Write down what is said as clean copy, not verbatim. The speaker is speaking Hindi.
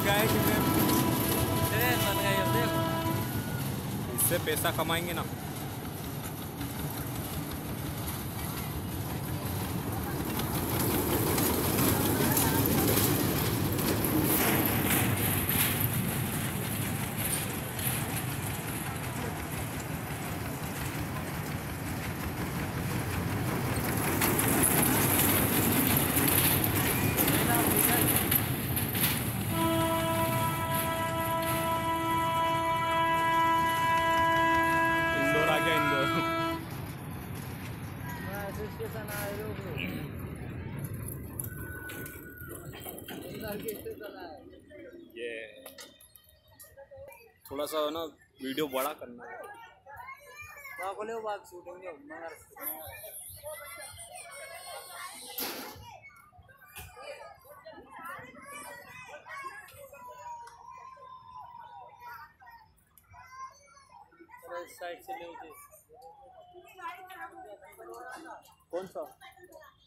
क्या है कि मैं ट्रेन बन गई है, देखो। इससे पैसा कमाएंगे ना। इंदौर आ गया, इंदौर। स्टेशन आए, रोक लो। स्टेशन आए। ये थोड़ा सा ना वीडियो बड़ा करना है। बोले बाग शूटिंग जो मगर साइड से ले। कौन सा?